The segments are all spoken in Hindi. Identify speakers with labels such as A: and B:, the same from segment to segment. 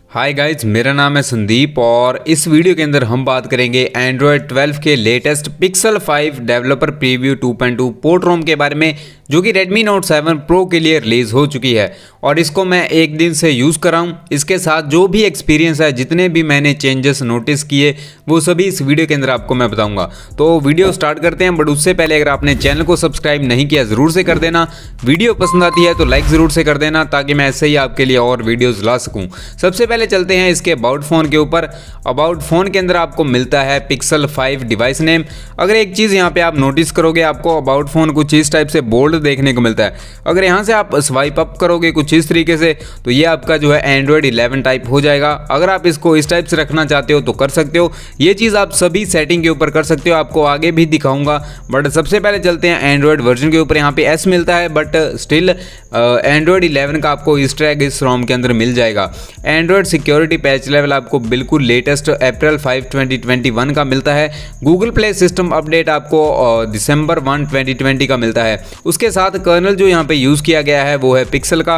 A: हाय गाइज, मेरा नाम है संदीप और इस वीडियो के अंदर हम बात करेंगे एंड्रॉयड 12 के latest Pixel 5 developer preview 2.2 port ROM के बारे में, जो कि Redmi Note 7 Pro के लिए रिलीज़ हो चुकी है और इसको मैं एक दिन से यूज़ कर रहा हूँ। इसके साथ जो भी एक्सपीरियंस है, जितने भी मैंने चेंजेस नोटिस किए, वो सभी इस वीडियो के अंदर आपको मैं बताऊंगा। तो वीडियो स्टार्ट करते हैं, बट उससे पहले अगर आपने चैनल को सब्सक्राइब नहीं किया ज़रूर से कर देना। वीडियो पसंद आती है तो लाइक ज़रूर से कर देना, ताकि मैं ऐसे ही आपके लिए और वीडियोज़ ला सकूँ। सबसे पहले चलते हैं इसके अबाउट फ़ोन के ऊपर। अबाउट फ़ोन के अंदर आपको मिलता है पिक्सल 5 डिवाइस नेम। अगर एक चीज़ यहाँ पे आप नोटिस करोगे, आपको अबाउट फ़ोन कुछ इस टाइप से बोल्ड देखने को मिलता है। अगर यहाँ से आप स्वाइप अप करोगे कुछ इस तरीके से, तो ये आपका जो है एंड्रॉयड 11 टाइप हो जाएगा। अगर आप इसको इस टाइप से रखना चाहते हो तो कर सकते हो। ये चीज़ आप सभी सेटिंग के ऊपर कर सकते हो, आपको आगे भी दिखाऊंगा। बट सबसे पहले चलते हैं एंड्रॉयड वर्जन के ऊपर। यहाँ पे एस मिलता है, बट स्टिल एंड्रॉयड 11 का आपको ईस्टर एग इस रोम के अंदर मिल जाएगा। एंड्रॉयड सिक्योरिटी पैच लेवल आपको बिल्कुल लेटेस्ट अप्रैल 5 2021 का मिलता है। गूगल प्ले सिस्टम अपडेट आपको दिसंबर 1 2020 का मिलता है। उसके साथ कर्नल जो यहाँ पे यूज़ किया गया है वो है पिक्सल का।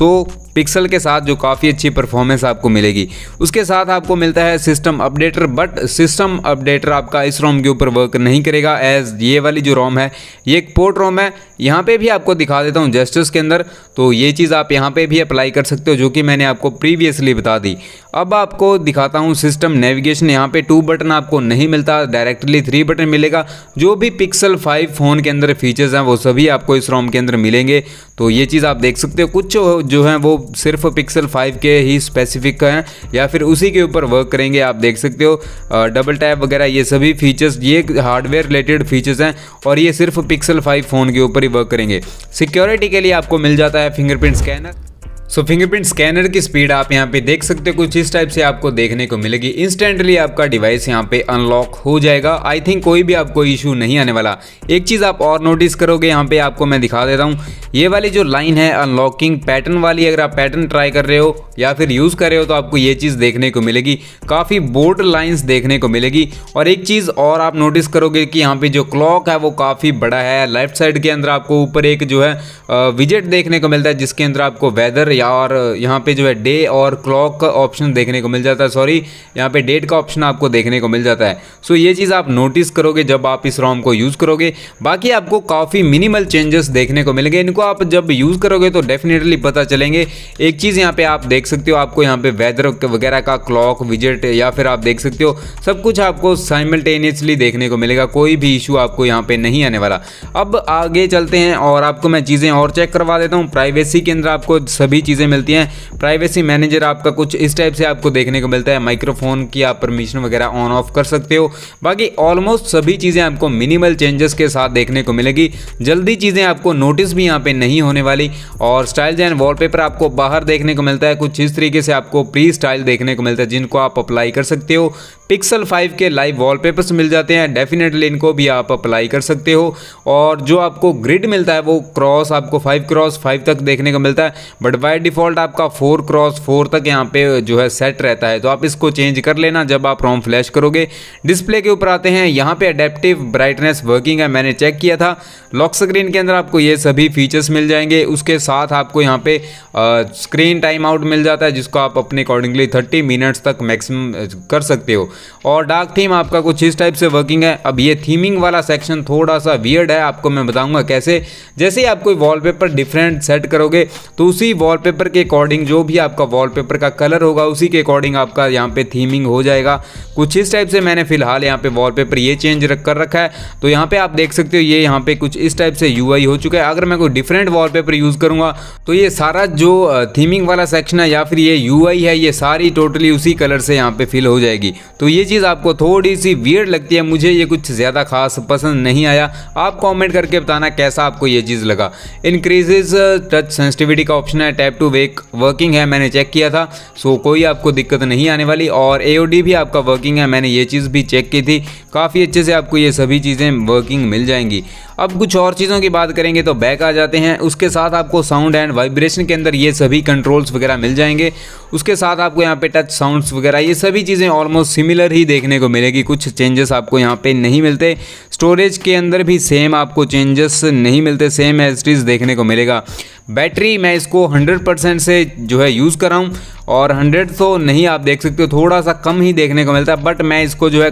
A: पिक्सल के साथ जो काफ़ी अच्छी परफॉर्मेंस आपको मिलेगी। उसके साथ आपको मिलता है system updater, but system updater आपका इस रोम के ऊपर वर्क नहीं करेगा, एज ये वाली जो रोम है ये एक पोर्ट रोम है। यहाँ पे भी आपको दिखा देता हूँ जेस्टर्स के अंदर, तो ये चीज़ आप यहाँ पे भी अप्लाई कर सकते हो, जो कि मैंने आपको प्रीवियसली बता दी। अब आपको दिखाता हूँ सिस्टम नेविगेशन। यहाँ पे 2 बटन आपको नहीं मिलता, डायरेक्टली 3 बटन मिलेगा। जो भी पिक्सल 5 फ़ोन के अंदर फीचर्स हैं वो सभी आपको इस रोम के अंदर मिलेंगे, तो ये चीज़ आप देख सकते हो। कुछ जो है वो सिर्फ पिक्सल 5 के ही स्पेसिफिक हैं या फिर उसी के ऊपर वर्क करेंगे, आप देख सकते हो। डबल टैप वगैरह ये सभी फीचर्स, ये हार्डवेयर रिलेटेड फीचर्स हैं और ये सिर्फ पिक्सल 5 फ़ोन के ऊपर ही वर्क करेंगे। सिक्योरिटी के लिए आपको मिल जाता है फिंगरप्रिंट स्कैनर। फिंगरप्रिंट स्कैनर की स्पीड आप यहाँ पे देख सकते हो, कुछ इस टाइप से आपको देखने को मिलेगी। इंस्टेंटली आपका डिवाइस यहाँ पे अनलॉक हो जाएगा। आई थिंक कोई भी आपको इशू नहीं आने वाला। एक चीज़ आप और नोटिस करोगे, यहाँ पे आपको मैं दिखा देता हूँ, ये वाली जो लाइन है अनलॉकिंग पैटर्न वाली, अगर आप पैटर्न ट्राई कर रहे हो या फिर यूज़ कर रहे हो तो आपको ये चीज़ देखने को मिलेगी। काफ़ी बोल्ड लाइन्स देखने को मिलेगी। और एक चीज़ और आप नोटिस करोगे कि यहाँ पे जो क्लॉक है वो काफ़ी बड़ा है। लेफ्ट साइड के अंदर आपको ऊपर एक जो है विजेट देखने को मिलता है, जिसके अंदर आपको वेदर और यहाँ पे जो है डे और क्लॉक का ऑप्शन देखने को मिल जाता है। सॉरी, यहाँ पे डेट का ऑप्शन आपको देखने को मिल जाता है। सो ये चीज़ आप नोटिस करोगे जब आप इस रोम को यूज़ करोगे। बाकी आपको काफ़ी मिनिमल चेंजेस देखने को मिलेंगे। इनको आप जब यूज़ करोगे तो डेफिनेटली पता चलेंगे। एक चीज़ यहाँ पे आप देख सकते हो, आपको यहाँ पे वेदर वगैरह का क्लॉक विजेट या फिर आप देख सकते हो, सब कुछ आपको साइमल्टेनियसली देखने को मिलेगा। कोई भी इशू आपको यहाँ पे नहीं आने वाला। अब आगे चलते हैं और आपको मैं चीज़ें और चेक करवा देता हूँ। प्राइवेसी के अंदर आपको सभी चीज़ें मिलती हैं। प्राइवेसी मैनेजर आपका कुछ इस टाइप से आपको देखने को मिलता है। माइक्रोफोन की आप परमिशन वगैरह ऑन ऑफ कर सकते हो। बाकी ऑलमोस्ट सभी चीज़ें आपको मिनिमल चेंजेस के साथ देखने को मिलेगी। जल्दी चीज़ें आपको नोटिस भी यहाँ पे नहीं होने वाली। और स्टाइल्स एंड वॉलपेपर आपको बाहर देखने को मिलता है। कुछ इस तरीके से आपको प्री स्टाइल देखने को मिलता है, जिनको आप अप्लाई कर सकते हो। पिक्सल 5 के लाइव वॉलपेपर्स मिल जाते हैं, डेफिनेटली इनको भी आप अप्लाई कर सकते हो। और जो आपको ग्रिड मिलता है वो क्रॉस आपको 5x5 तक देखने को मिलता है, बट बाय डिफ़ॉल्ट आपका 4x4 तक यहाँ पे जो है सेट रहता है। तो आप इसको चेंज कर लेना जब आप रोम फ्लैश करोगे। डिस्प्ले के ऊपर आते हैं। यहाँ पे अडेप्टिव ब्राइटनेस वर्किंग है, मैंने चेक किया था। लॉक स्क्रीन के अंदर आपको ये सभी फीचर्स मिल जाएंगे। उसके साथ आपको यहाँ पे स्क्रीन टाइम आउट मिल जाता है, जिसको आप अपने अकॉर्डिंगली 30 मिनट्स तक मैक्सिमम कर सकते हो। और डार्क थीम आपका कुछ इस टाइप से वर्किंग है। अब ये थीमिंग वाला सेक्शन थोड़ा सा वियर्ड है, आपको मैं बताऊंगा कैसे। जैसे ही आप कोई वॉलपेपर डिफरेंट सेट करोगे तो उसी वॉलपेपर के अकॉर्डिंग जो भी आपका वॉलपेपर का कलर होगा उसी के अकॉर्डिंग आपका यहाँ पे थीमिंग हो जाएगा। कुछ इस टाइप से मैंने फिलहाल यहाँ पे वॉलपेपर ये चेंज कर रखा है। तो यहाँ पे आप देख सकते हो, ये यहाँ पे कुछ इस टाइप से यूआई हो चुका है। अगर मैं कोई डिफरेंट वॉलपेपर यूज़ करूँगा तो ये सारा जो थीमिंग वाला सेक्शन है या फिर ये यूआई है, ये सारी टोटली उसी कलर से यहाँ पे फिल हो जाएगी। तो ये चीज़ आपको थोड़ी सी वियर्ड लगती है, मुझे ये कुछ ज़्यादा खास पसंद नहीं आया। आप कमेंट करके बताना कैसा आपको ये चीज़ लगा। इंक्रीजेज टच सेंसिटिविटी का ऑप्शन है, टैप टू वेक वर्किंग है, मैंने चेक किया था। सो कोई आपको दिक्कत नहीं आने वाली। और AOD भी आपका वर्किंग है, मैंने ये चीज़ भी चेक की थी। काफ़ी अच्छे से आपको ये सभी चीज़ें वर्किंग मिल जाएंगी। अब कुछ और चीज़ों की बात करेंगे तो बैक आ जाते हैं। उसके साथ आपको साउंड एंड वाइब्रेशन के अंदर ये सभी कंट्रोल्स वगैरह मिल जाएंगे। उसके साथ आपको यहाँ पे टच साउंड्स वगैरह ये सभी चीज़ें ऑलमोस्ट सिमिलर ही देखने को मिलेगी, कुछ चेंजेस आपको यहाँ पे नहीं मिलते। स्टोरेज के अंदर भी सेम आपको चेंजेस नहीं मिलते, सेम एज इट इज़ देखने को मिलेगा। बैटरी मैं इसको 100% से जो है यूज़ कर रहा हूँ, और 100 तो नहीं, आप देख सकते हो थोड़ा सा कम ही देखने को मिलता है, बट मैं इसको जो है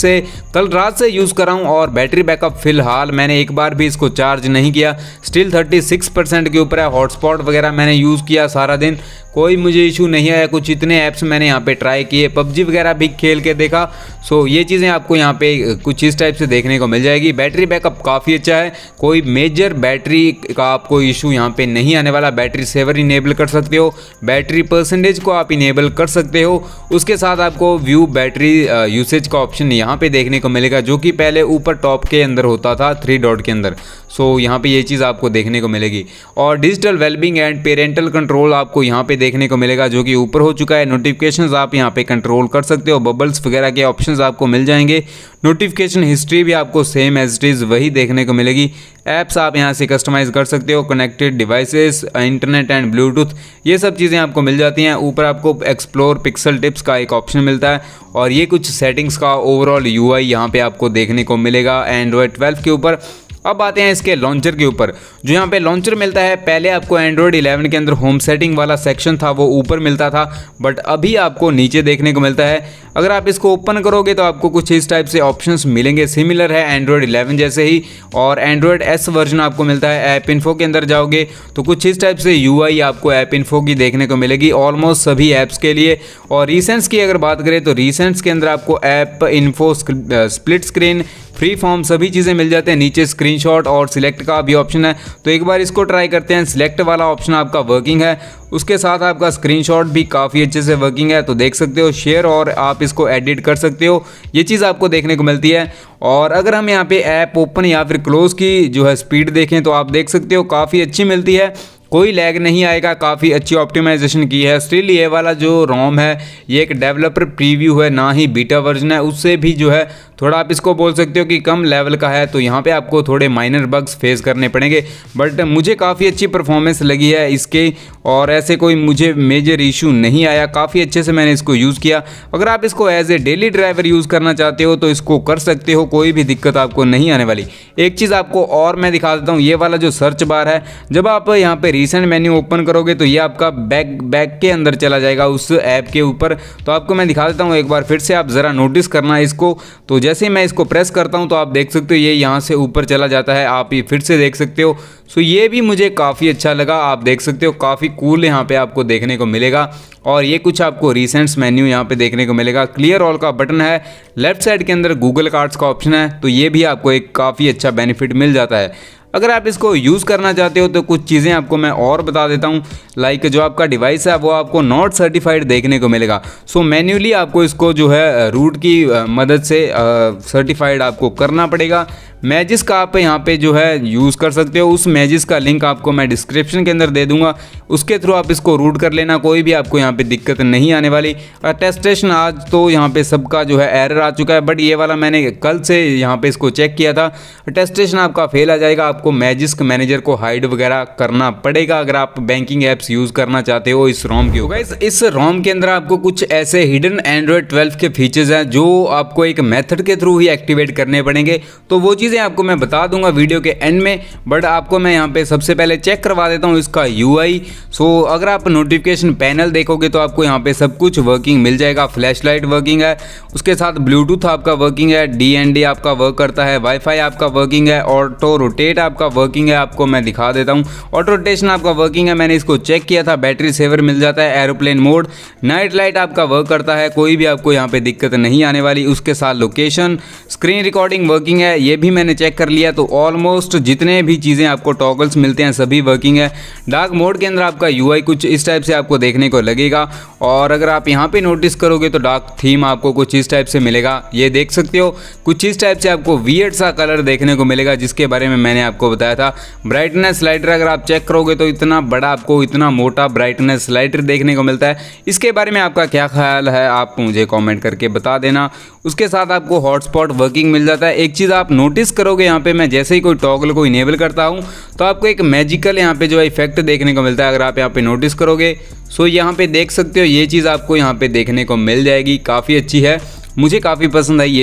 A: कल रात से यूज़ कर रहा हूँ। और बैटरी बैकअप फ़िलहाल मैंने एक बार भी इसको चार्ज नहीं किया, स्टिल 36% के ऊपर है। हॉटस्पॉट वगैरह मैंने यूज़ किया सारा दिन, कोई मुझे इशू नहीं आया। कुछ इतने ऐप्स मैंने यहाँ पे ट्राई किए, पबजी वगैरह भी खेल के देखा। सो ये चीज़ें आपको यहाँ पे कुछ इस टाइप से देखने को मिल जाएगी। बैटरी बैकअप काफ़ी अच्छा है, कोई मेजर बैटरी का आपको इशू यहाँ पे नहीं आने वाला। बैटरी सेवर इनेबल कर सकते हो, बैटरी परसेंटेज को आप इनेबल कर सकते हो। उसके साथ आपको व्यू बैटरी यूसेज का ऑप्शन यहाँ पे देखने को मिलेगा, जो कि पहले ऊपर टॉप के अंदर होता था 3 डॉट के अंदर। सो यहाँ पे ये चीज़ आपको देखने को मिलेगी। और digital wellbeing and parental control आपको यहाँ पे देखने को मिलेगा, जो कि ऊपर हो चुका है। नोटिफिकेशंस आप यहाँ पे कंट्रोल कर सकते हो, बबल्स वगैरह के ऑप्शंस आपको मिल जाएंगे। नोटिफिकेशन हिस्ट्री भी आपको सेम एज इट इज़ वही देखने को मिलेगी। ऐप्स आप यहाँ से कस्टमाइज़ कर सकते हो, connected devices, internet and Bluetooth, ये सब चीज़ें आपको मिल जाती हैं। ऊपर आपको एक्सप्लोर पिक्सल टिप्स का एक ऑप्शन मिलता है, और ये कुछ सेटिंग्स का ओवरऑल यूआई यहाँ पे आपको देखने को मिलेगा एंड्रॉयड 12 के ऊपर। अब आते हैं इसके लॉन्चर के ऊपर। जो यहाँ पे लॉन्चर मिलता है, पहले आपको एंड्रॉयड 11 के अंदर होम सेटिंग वाला सेक्शन था वो ऊपर मिलता था, बट अभी आपको नीचे देखने को मिलता है। अगर आप इसको ओपन करोगे तो आपको कुछ इस टाइप से ऑप्शंस मिलेंगे, सिमिलर है एंड्रॉयड 11 जैसे ही। और एंड्रॉयड एस वर्जन आपको मिलता है। ऐप इन्फो के अंदर जाओगे तो कुछ इस टाइप से यूआई आपको ऐप इन्फो की देखने को मिलेगी ऑलमोस्ट सभी ऐप्स के लिए। और रीसेंट्स की अगर बात करें तो रीसेंट्स के अंदर आपको app info, split screen, free form सभी चीज़ें मिल जाते हैं। नीचे स्क्रीनशॉट और सिलेक्ट का भी ऑप्शन है, तो एक बार इसको ट्राई करते हैं। सिलेक्ट वाला ऑप्शन आपका वर्किंग है, उसके साथ आपका स्क्रीनशॉट भी काफ़ी अच्छे से वर्किंग है, तो देख सकते हो। शेयर और आप इसको एडिट कर सकते हो, ये चीज़ आपको देखने को मिलती है। और अगर हम यहाँ पे ऐप ओपन या फिर क्लोज की जो है स्पीड देखें तो आप देख सकते हो काफ़ी अच्छी मिलती है, कोई लैग नहीं आएगा, काफ़ी अच्छी ऑप्टिमाइजेशन की है। स्टिल ये वाला जो रोम है ये एक डेवलपर प्रीव्यू है, ना ही बीटा वर्जन है। उससे भी जो है थोड़ा आप इसको बोल सकते हो कि कम लेवल का है, तो यहाँ पे आपको थोड़े माइनर बग्स फेस करने पड़ेंगे, बट मुझे काफ़ी अच्छी परफॉर्मेंस लगी है इसके, और ऐसे कोई मुझे मेजर इशू नहीं आया। काफ़ी अच्छे से मैंने इसको यूज़ किया। अगर आप इसको as a daily driver use करना चाहते हो तो इसको कर सकते हो, कोई भी दिक्कत आपको नहीं आने वाली। एक चीज़ आपको और मैं दिखा देता हूँ, ये वाला जो सर्च बार है, जब आप यहाँ पे रीसेंट मेन्यू ओपन करोगे तो ये आपका बैक के अंदर चला जाएगा उस ऐप के ऊपर। तो आपको मैं दिखा देता हूँ एक बार फिर से, आप ज़रा नोटिस करना है इसको। तो जैसे मैं इसको प्रेस करता हूँ तो आप देख सकते हो ये यहाँ से ऊपर चला जाता है, आप ये फिर से देख सकते हो। सो ये भी मुझे काफ़ी अच्छा लगा, आप देख सकते हो काफ़ी कूल यहाँ पे आपको देखने को मिलेगा। और ये कुछ आपको रिसेंट्स मेन्यू यहाँ पे देखने को मिलेगा। क्लियर ऑल का बटन है, लेफ्ट साइड के अंदर गूगल कार्ड्स का ऑप्शन है, तो ये भी आपको एक काफ़ी अच्छा बेनिफिट मिल जाता है। अगर आप इसको यूज़ करना चाहते हो तो कुछ चीज़ें आपको मैं और बता देता हूँ। लाइक जो आपका डिवाइस है वो आपको नॉट सर्टिफाइड देखने को मिलेगा। सो मैन्युअली आपको इसको जो है रूट की मदद से सर्टिफाइड आपको करना पड़ेगा। मैजिस का आप यहाँ पे जो है यूज़ कर सकते हो, उस मैजिस का लिंक आपको मैं डिस्क्रिप्शन के अंदर दे दूंगा, उसके थ्रू आप इसको रूट कर लेना, कोई भी आपको यहाँ पे दिक्कत नहीं आने वाली। अटेस्टेशन आज तो यहाँ पे सबका जो है एरर आ चुका है, बट ये वाला मैंने कल से यहाँ पे इसको चेक किया था, अटेस्टेशन आपका फेल आ जाएगा। आपको मैजिस मैनेजर को हाइड वगैरह करना पड़ेगा अगर आप बैंकिंग ऐप्स यूज़ करना चाहते हो इस रोम के ऊपर। इस रोम के अंदर आपको कुछ ऐसे हिडन एंड्रॉयड 12 के फीचर्स हैं जो आपको एक मेथड के थ्रू ही एक्टिवेट करने पड़ेंगे, तो वो चीज़ आपको मैं बता दूंगा वीडियो के एंड में। बट आपको मैं यहाँ पे सबसे पहले चेक करवा देता हूँ इसका यूआई। सो अगर आप नोटिफिकेशन पैनल देखोगे तो आपको यहाँ पे सब कुछ वर्किंग मिल जाएगा। फ्लैशलाइट वर्किंग है, उसके साथ ब्लूटूथ आपका वर्किंग है, DND आपका वर्क करता है, वाईफाई आपका वर्किंग है, ऑटो रोटेट आपका वर्किंग है। आपको मैं दिखा देता हूँ, ऑटो रोटेशन आपका वर्किंग है, मैंने इसको चेक किया था। बैटरी सेवर मिल जाता है, एरोप्लेन मोड, नाइट लाइट आपका वर्क करता है, कोई भी आपको यहाँ पे दिक्कत नहीं आने वाली। उसके साथ लोकेशन, स्क्रीन रिकॉर्डिंग वर्किंग है, ये भी मैंने चेक कर लिया। तो ऑलमोस्ट जितने भी चीज़ें आपको टॉगल्स मिलते हैं सभी वर्किंग है। डार्क मोड के अंदर आपका यूआई कुछ इस टाइप से आपको देखने को लगेगा, और अगर आप यहाँ पे नोटिस करोगे तो डार्क थीम आपको कुछ इस टाइप से मिलेगा, ये देख सकते हो। कुछ इस टाइप से आपको वियर्ड सा कलर देखने को मिलेगा, जिसके बारे में मैंने आपको बताया था। ब्राइटनेस स्लाइडर अगर आप चेक करोगे तो इतना बड़ा आपको इतना मोटा ब्राइटनेस स्लाइडर देखने को मिलता है। इसके बारे में आपका क्या ख्याल है आप मुझे कमेंट करके बता देना। उसके साथ आपको हॉटस्पॉट वर्किंग मिल जाता है। एक चीज़ आप नोटिस करोगे यहाँ पे, मैं जैसे ही कोई टॉगल को इनेबल करता हूँ तो आपको एक मैजिकल यहाँ पे जो है इफेक्ट देखने को मिलता है। अगर आप यहाँ पे नोटिस करोगे सो यहाँ पे देख सकते हो, ये चीज़ आपको यहाँ पे देखने को मिल जाएगी, काफ़ी अच्छी है, मुझे काफ़ी पसंद आई ये चीज़।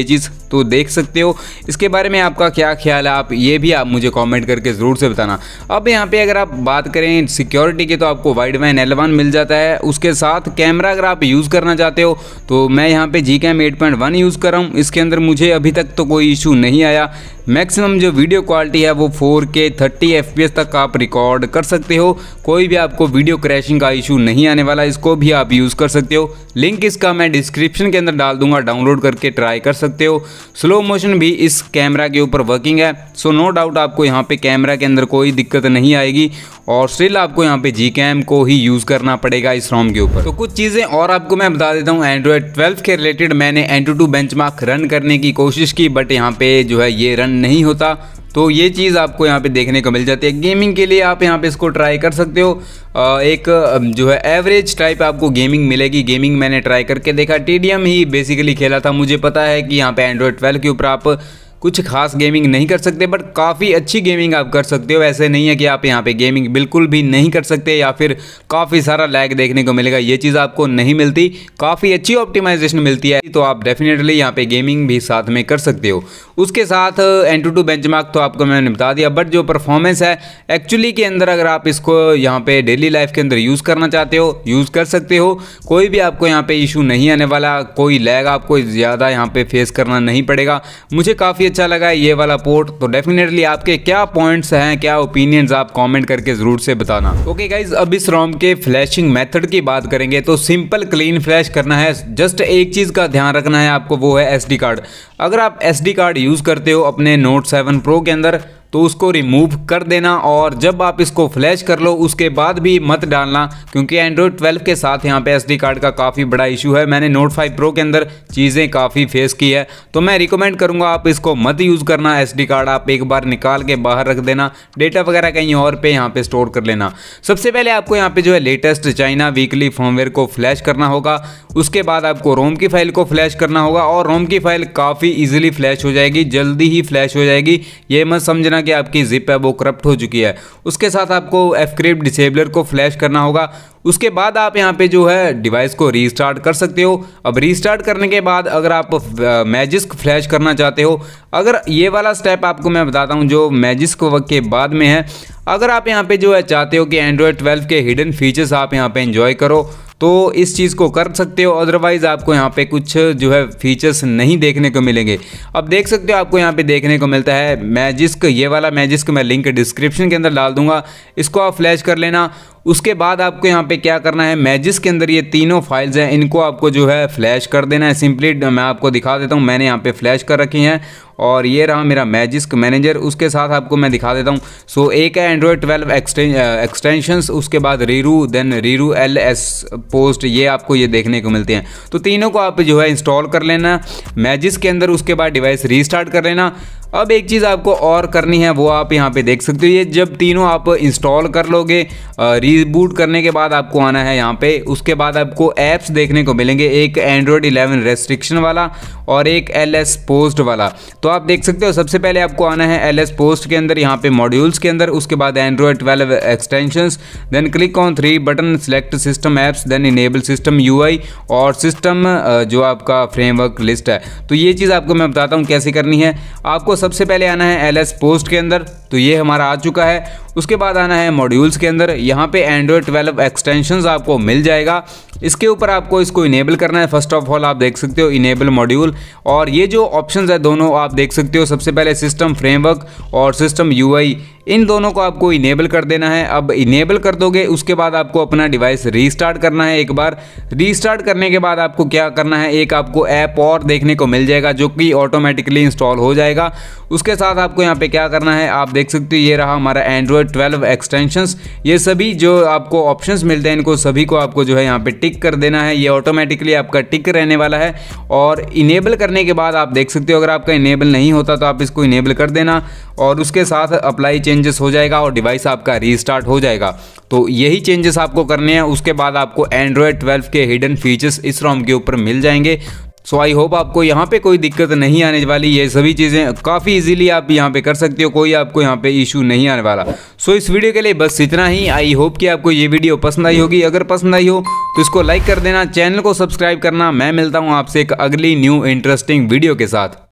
A: तो देख सकते हो। इसके बारे में आपका क्या ख्याल है, आप ये भी आप मुझे कमेंट करके ज़रूर से बताना। अब यहाँ पे अगर आप बात करें सिक्योरिटी की तो आपको वाइडवाइन L1 मिल जाता है। उसके साथ कैमरा अगर आप यूज़ करना चाहते हो तो मैं यहाँ पे Gcam 8.1 यूज़ कर रहा हूँ। इसके अंदर मुझे अभी तक तो कोई इशू नहीं आया। मैक्सिमम जो वीडियो क्वालिटी है वो 4K 30 FPS तक आप रिकॉर्ड कर सकते हो। कोई भी आपको वीडियो क्रैशिंग का इशू नहीं आने वाला, इसको भी आप यूज़ कर सकते हो। लिंक इसका मैं डिस्क्रिप्शन के अंदर डाल दूंगा, डाउनलोड करके ट्राई कर सकते हो। स्लो मोशन भी इस कैमरा के ऊपर वर्किंग है, सो नो डाउट आपको यहाँ पे कैमरा के अंदर कोई दिक्कत नहीं आएगी। और स्टिल आपको यहाँ पे Gcam को ही यूज़ करना पड़ेगा इस ROM के ऊपर। तो कुछ चीज़ें और आपको मैं बता देता हूँ। Android 12 के रिलेटेड मैंने AnTuTu बेंचमार्क रन करने की कोशिश की, बट यहाँ पे जो है ये रन नहीं होता। तो ये चीज़ आपको यहाँ पे देखने को मिल जाती है। गेमिंग के लिए आप यहाँ पे इसको ट्राई कर सकते हो। एक जो है एवरेज टाइप आपको गेमिंग मिलेगी। गेमिंग मैंने ट्राई करके देखा, TDM ही बेसिकली खेला था। मुझे पता है कि यहाँ पे Android 12 के ऊपर आप कुछ खास गेमिंग नहीं कर सकते, बट काफ़ी अच्छी गेमिंग आप कर सकते हो। ऐसे नहीं है कि आप यहाँ पे गेमिंग बिल्कुल भी नहीं कर सकते या फिर काफ़ी सारा लैग देखने को मिलेगा, ये चीज़ आपको नहीं मिलती। काफ़ी अच्छी ऑप्टिमाइजेशन मिलती है, तो आप डेफिनेटली यहाँ पे गेमिंग भी साथ में कर सकते हो। उसके साथ AnTuTu बेंचमार्क तो आपको मैंने बता दिया, बट जो परफॉर्मेंस है एक्चुअली के अंदर अगर आप इसको यहाँ पे डेली लाइफ के अंदर यूज़ करना चाहते हो यूज़ कर सकते हो। कोई भी आपको यहाँ पे इशू नहीं आने वाला, कोई लैग आपको ज़्यादा यहाँ पे फेस करना नहीं पड़ेगा। मुझे काफ़ी अच्छा लगा है ये वाला पोर्ट। तो डेफिनेटली आपके क्या पॉइंट्स हैं, क्या ओपिनियंस, आप कमेंट करके ज़रूर से बताना। ओके गाइज, अब इस ROM के फ्लैशिंग मेथड की बात करेंगे तो सिंपल क्लीन फ्लैश करना है। जस्ट एक चीज़ का ध्यान रखना है आपको, वो है SD कार्ड। अगर आप SD कार्ड यूज़ करते हो अपने Note 7 Pro के अंदर तो उसको रिमूव कर देना, और जब आप इसको फ्लैश कर लो उसके बाद भी मत डालना, क्योंकि Android 12 के साथ यहाँ पे SD कार्ड का काफ़ी बड़ा इशू है। मैंने Note 5 Pro के अंदर चीज़ें काफ़ी फेस की है, तो मैं रिकमेंड करूँगा आप इसको मत यूज़ करना। SD कार्ड आप एक बार निकाल के बाहर रख देना, डेटा वगैरह कहीं और पे यहाँ पे स्टोर कर लेना। सबसे पहले आपको यहाँ पे जो है लेटेस्ट चाइना वीकली फर्मवेयर को फ्लैश करना होगा। उसके बाद आपको ROM की फाइल को फ्लैश करना होगा, और ROM की फाइल काफ़ी ईजिली फ्लैश हो जाएगी, जल्दी ही फ्लैश हो जाएगी। ये मत समझना कि आपकी जिप है वो करप्ट हो चुकी है। उसके साथ आपको fcrypt डिसेबलर को फ्लैश करना होगा। उसके बाद आप यहाँ पे जो है डिवाइस को रीस्टार्ट कर सकते हो। अब रीस्टार्ट करने के बाद अगर आप मैजिस्क फ्लैश करना चाहते हो, अगर ये वाला स्टेप आपको मैं बताता हूँ जो मैजिस्क के बाद में है, अगर आप यहाँ पे जो है चाहते हो कि Android 12 के हिडन फीचर्स आप यहाँ पे एंजॉय करो तो इस चीज़ को कर सकते हो। अदरवाइज़ आपको यहाँ पे कुछ जो है फीचर्स नहीं देखने को मिलेंगे। अब देख सकते हो आपको यहाँ पे देखने को मिलता है मैजिस्क, ये वाला मैजिस्क मैं लिंक डिस्क्रिप्शन के अंदर डाल दूंगा, इसको आप फ्लैश कर लेना। उसके बाद आपको यहाँ पे क्या करना है, मैजिस्क के अंदर ये तीनों फाइल्स हैं, इनको आपको जो है फ्लैश कर देना है। सिंपली मैं आपको दिखा देता हूँ, मैंने यहाँ पे फ्लैश कर रखी हैं और ये रहा मेरा मैजिस्क मैनेजर। उसके साथ आपको मैं दिखा देता हूँ। सो एक है Android 12 एक्सटेंशंस, उसके बाद Riru, then Riru LS posed, ये आपको ये देखने को मिलते हैं। तो तीनों को आप जो है इंस्टॉल कर लेना मैजिस्क के अंदर। उसके बाद डिवाइस रीस्टार्ट कर लेना। अब एक चीज़ आपको और करनी है, वो आप यहाँ पे देख सकते हो। ये जब तीनों आप इंस्टॉल कर लोगे, रीबूट करने के बाद आपको आना है यहाँ पे। उसके बाद आपको ऐप्स देखने को मिलेंगे, एक Android 11 रेस्ट्रिक्शन वाला और एक LS पोस्ट वाला। तो आप देख सकते हो सबसे पहले आपको आना है LS पोस्ट के अंदर, यहाँ पे मॉड्यूल्स के अंदर। उसके बाद Android 12 extensions, then click on 3 button, select system apps, then enable system UI और सिस्टम जो आपका फ्रेमवर्क लिस्ट है। तो ये चीज़ आपको मैं बताता हूँ कैसे करनी है। आपको सबसे पहले आना है LS पोस्ट के अंदर, तो ये हमारा आ चुका है। उसके बाद आना है मॉड्यूल्स के अंदर, यहाँ पे Android 12 एक्सटेंशंस आपको मिल जाएगा। इसके ऊपर आपको इसको इनेबल करना है। फर्स्ट ऑफ ऑल आप देख सकते हो इनेबल मॉड्यूल, और ये जो ऑप्शंस है दोनों आप देख सकते हो। सबसे पहले सिस्टम फ्रेमवर्क और सिस्टम UI, इन दोनों को आपको इनेबल कर देना है। अब इनेबल कर दोगे उसके बाद आपको अपना डिवाइस रीस्टार्ट करना है। एक बार रीस्टार्ट करने के बाद आपको क्या करना है, एक आपको ऐप और देखने को मिल जाएगा जो कि ऑटोमेटिकली इंस्टॉल हो जाएगा। उसके साथ आपको यहाँ पे क्या करना है, आप देख सकते हो ये रहा हमारा Android 12 एक्सटेंशंस। ये सभी जो आपको ऑप्शंस मिलते हैं इनको सभी को आपको जो है यहाँ पे टिक कर देना है। ये ऑटोमेटिकली आपका टिक रहने वाला है। और इनेबल करने के बाद आप देख सकते हो अगर आपका इनेबल नहीं होता तो आप इसको इनेबल कर देना, और उसके साथ अप्लाई चेंजेस हो जाएगा और डिवाइस आपका रीस्टार्ट हो जाएगा। तो यही चेंजेस आपको करने हैं। उसके बाद आपको Android 12 के हिडन फीचर्स इस ROM के ऊपर मिल जाएंगे। सो आई होप आपको यहाँ पे कोई दिक्कत नहीं आने वाली। ये सभी चीज़ें काफ़ी इजीली आप यहाँ पे कर सकते हो, कोई आपको यहाँ पे इशू नहीं आने वाला। सो इस वीडियो के लिए बस इतना ही। आई होप कि आपको ये वीडियो पसंद आई होगी। अगर पसंद आई हो तो इसको लाइक कर देना, चैनल को सब्सक्राइब करना। मैं मिलता हूँ आपसे एक अगली न्यू इंटरेस्टिंग वीडियो के साथ।